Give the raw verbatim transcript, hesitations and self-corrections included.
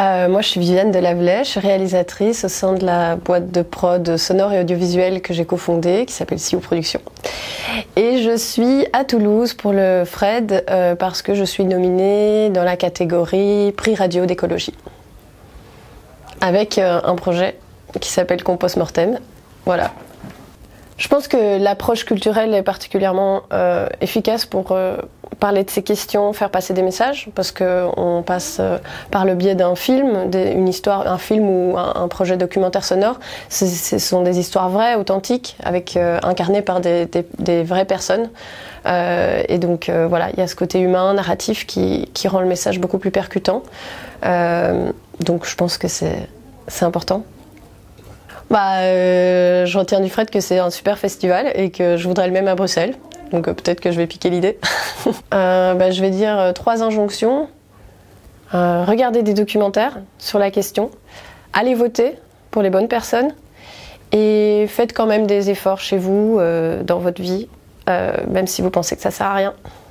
Euh, moi, je suis Viviane Delavelay, je suis réalisatrice au sein de la boîte de prod sonore et audiovisuelle que j'ai cofondée, qui s'appelle Sioux Productions. Et je suis à Toulouse pour le Fred euh, parce que je suis nominée dans la catégorie Prix Radio d'écologie. Avec euh, un projet qui s'appelle Compost Mortem. Voilà. Je pense que l'approche culturelle est particulièrement euh, efficace pour euh, parler de ces questions, faire passer des messages, parce qu'on passe euh, par le biais d'un film, des, une histoire, un film ou un, un projet documentaire sonore. Ce sont des histoires vraies, authentiques, avec, euh, incarnées par des, des, des vraies personnes. Euh, et donc euh, voilà, il y a ce côté humain, narratif, qui, qui rend le message beaucoup plus percutant. Euh, donc je pense que c'est c'est important. Bah, euh, je retiens du Fred que c'est un super festival et que je voudrais le même à Bruxelles. Donc euh, peut-être que je vais piquer l'idée. euh, bah, je vais dire euh, trois injonctions. Euh, regardez des documentaires sur la question. Allez voter pour les bonnes personnes. Et faites quand même des efforts chez vous, euh, dans votre vie, euh, même si vous pensez que ça sert à rien.